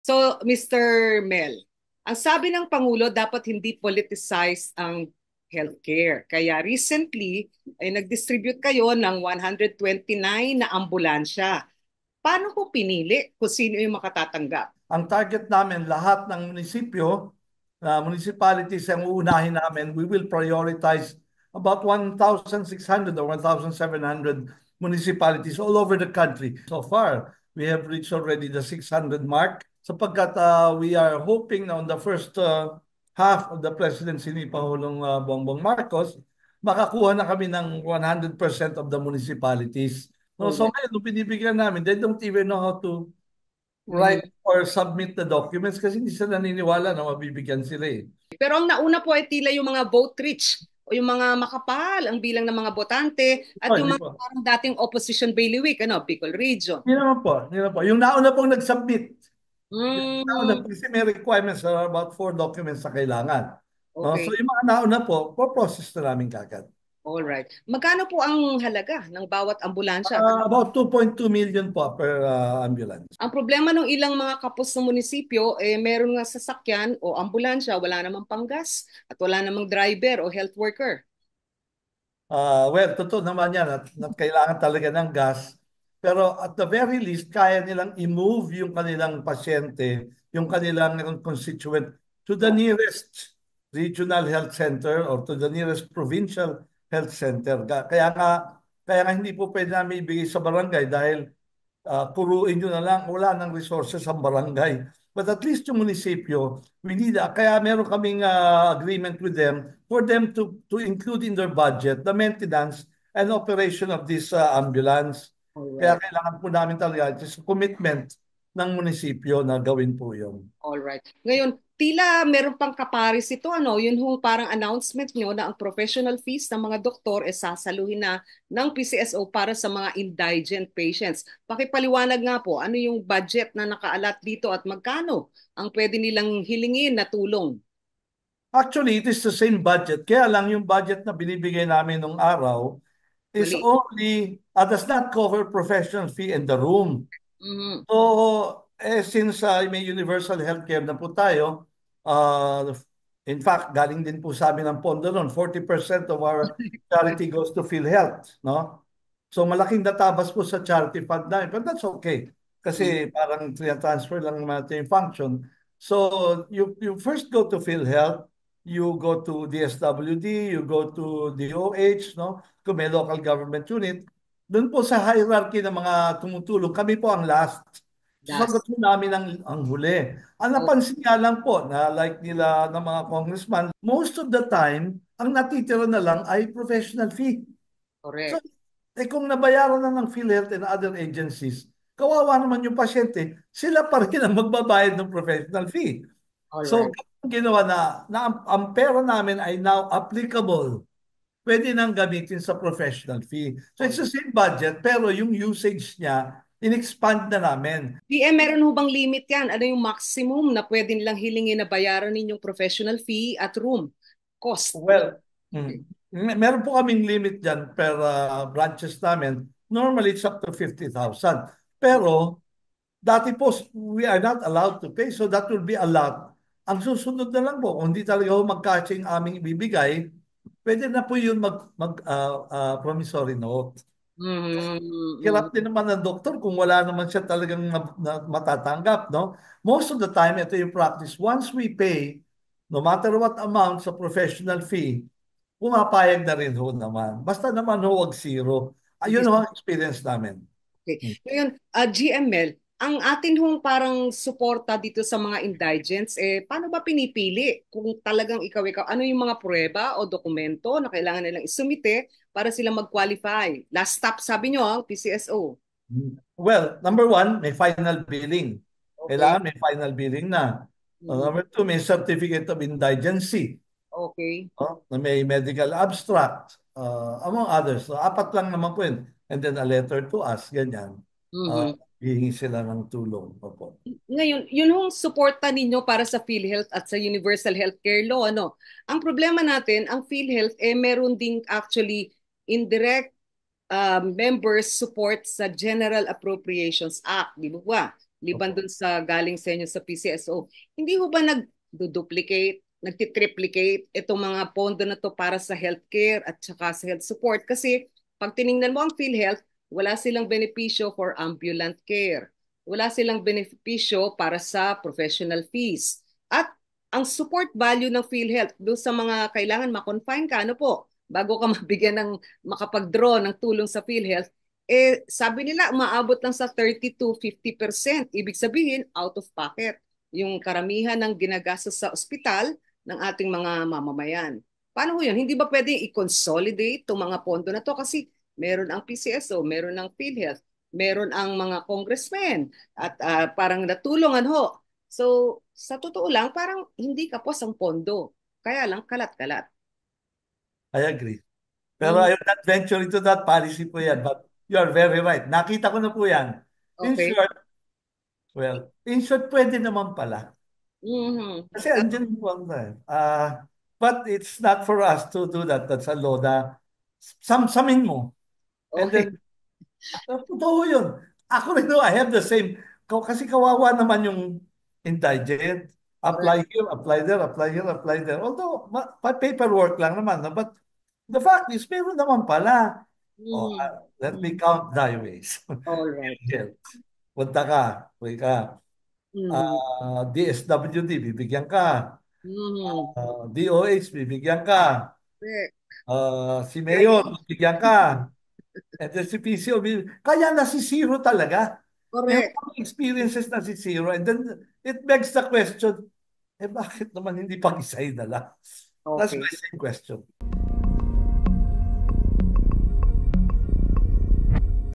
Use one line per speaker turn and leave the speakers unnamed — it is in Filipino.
So, Mr. Mel, ang sabi ng Pangulo, dapat hindi politicized ang healthcare. Kaya recently, ay nag-distribute kayo ng 129 na ambulansya. Paano ko pinili kung sino yung makatatanggap?
Ang target namin, lahat ng munisipyo, municipalities ang uunahin namin, we will prioritize about 1,600 or 1,700 municipalities all over the country. So far, we have reached already the 600 mark sapagkat we are hoping na on the first half of the presidency ni Pangulong Bongbong Marcos, makakuha na kami ng 100% of the municipalities. No, so
Alright.
ngayon, nung binibigyan namin, they don't even know how to
Mhm.
write or submit the documents kasi hindi sila naniniwala na mabibigyan sila eh.
Pero ang nauna po ay tila yung mga vote rich o yung mga makapal ang bilang ng mga botante at
Oh,
yung
hindi
mga
po.
parang dating opposition bailiwick, Bicol Region.
Hindi naman po. Hindi naman po. Yung nauna pong nag-submit. Yung nauna
Mm,
po kasi may requirements, there are about 4 documents na kailangan. No? So
okay.
yung mga nauna po, po-process na namin kagad.
All right. Magkano po ang halaga ng bawat ambulansya?
About 2.2 million po per ambulance.
Ang problema ng ilang mga kapos ng munisipyo, meron nga sasakyan o ambulansya, wala namang panggas at wala namang driver o health worker.
Well, totoo naman yan at kailangan talaga ng gas. Pero at the very least, kaya nilang i-move yung kanilang pasyente, yung kanilang constituent to the nearest regional health center or to the nearest provincial health center. Kaya nga hindi po pwede namin ibigay sa barangay dahil puruin nyo na lang, wala ng resources ang barangay. But at least yung munisipyo, we need, kaya meron kaming agreement with them for them to include in their budget the maintenance and operation of this ambulance.
All
Kaya
right.
kailangan po namin talaga, it is a commitment ng munisipyo na gawin po yun.
All right. Ngayon, tila meron pang kaparis ito, Yun parang announcement nyo na ang professional fees ng mga doktor sasaluhin na ng PCSO para sa mga indigent patients. Pakipaliwanag nga po, ano yung budget na nakaalat dito at magkano ang pwede nilang hilingin na tulong?
Actually, it is the same budget. Kaya lang yung budget na binibigay namin nung araw is
Mali.
only, does not cover professional fee in the room.
Mhm.
So, since may universal healthcare na po tayo, uh, in fact, galing din po sa amin ang pondo noon, 40% of our charity goes to PhilHealth, no? So, malaking natabas po sa charity fund namin, but that's okay. Kasi parang transfer lang naman natin yung function. So, you first go to PhilHealth, you go to DSWD, you go to DOH, no? Kung may local government unit, doon po sa hierarchy ng mga tumutulong, kami po ang last.
Das.
Sasagot po namin ang huli. Ang
Oh,
napansin nga lang po na like nila ng mga congressman, most of the time, ang natitira na lang ay professional fee. So,
correct.
kung nabayaran na ng PhilHealth and other agencies, kawawa naman yung pasyente, sila pa rin ang magbabayad ng professional fee.
All
So,
right.
ang ginawa na ang pera namin ay now applicable, pwede nang gamitin sa professional fee. So
All
it's the
right.
same budget pero yung usage niya, in-expand na namin.
PM, meron ho bang limit yan? Ano yung maximum na pwede nilang hilingin na bayaran ninyong professional fee at room cost?
Well, meron po kaming limit dyan per branches namin. Normally it's up to 50,000. Pero dati po we are not allowed to pay so that will be a lot. Ang susunod na lang po, kung hindi talaga ho magkasya yung aming ibibigay, pwede na po yun promissory note.
Mhm.
Hirap din naman ng doktor kung wala naman siya talagang matatanggap, no? Most of the time, ito yung practice. Once we pay, no matter what amount sa professional fee, pumapayag na rin ho naman. Basta naman ho, wag zero. Ayun ho ang experience namin.
Okay. Ngayon, GML, ang atin hong parang suporta dito sa mga indigents, paano ba pinipili kung talagang ikaw, ano yung mga pruweba o dokumento na kailangan nilang isumite para sila mag-qualify? Last stop, sabi nyo, PCSO.
Well, number one, may final billing.
Okay.
Kailangan may final billing na.
Mm.
Number two, may certificate of indigency.
Okay.
Na may medical abstract, among others. So, apat lang naman po yun. And then a letter to us, ganyan. Uh,
Mhm.
hihingi sila ng tulong. Opo.
Ngayon, yun hong suporta ninyo para sa PhilHealth at sa Universal Healthcare Law, Ang problema natin, ang PhilHealth, meron ding actually indirect members support sa General Appropriations Act, di ba? liban
Opo.
dun sa galing sa inyo sa PCSO, hindi ho ba nag-duplicate, nagtitriplicate itong mga pondo na to para sa healthcare at saka sa health support? Kasi pag tiningnan mo ang PhilHealth, wala silang benepisyo for ambulant care. Wala silang benepisyo para sa professional fees. At ang support value ng PhilHealth doon sa mga kailangan ma-confine ka, ano po, bago ka mabigyan ng makapag-draw ng tulong sa PhilHealth, eh sabi nila umaabot lang sa 30 to 50%. Ibig sabihin, out of pocket yung karamihan ng ginagastos sa ospital ng ating mga mamamayan. Paano ho yun? Hindi ba pwedeng i-consolidate itong mga pondo na to? Kasi meron ang PCSO, meron ang PhilHealth, meron ang mga congressmen at parang natulungan ho. So, sa totoo lang, parang hindi kapos ang pondo. Kaya lang, kalat-kalat.
I agree. Pero
Mm,
I will not venture into that policy po yan. But you are very right. Nakita ko na po yan. In
okay.
short, well, in short, pwede naman pala.
Mhm.
Kasi andyan po ang but it's not for us to do that. That's a law na samsamin mo. And
Okay.
then, totoo yun. Ako rin, no, I have the same. Kasi kawawa naman yung indigent.
Correct.
Apply here, apply there, apply here, apply there. Although, paperwork lang naman. No? But the fact is, meron naman pala. Oh,
Mhm.
let me
Mhm.
count thy ways.
All right.
Yes. Punta ka, uwi ka.
Mhm.
DSWD, bibigyan ka.
Mhm.
DOH, bibigyan ka.
Correct.
Si Mayor,
CID.
bibigyan ka. And then si PCO, kaya nasisiro talaga. Meron
Correct.
kami experiences na si zero. And then it begs the question, bakit naman hindi pag-isay na lang? That's my
Okay.
same question.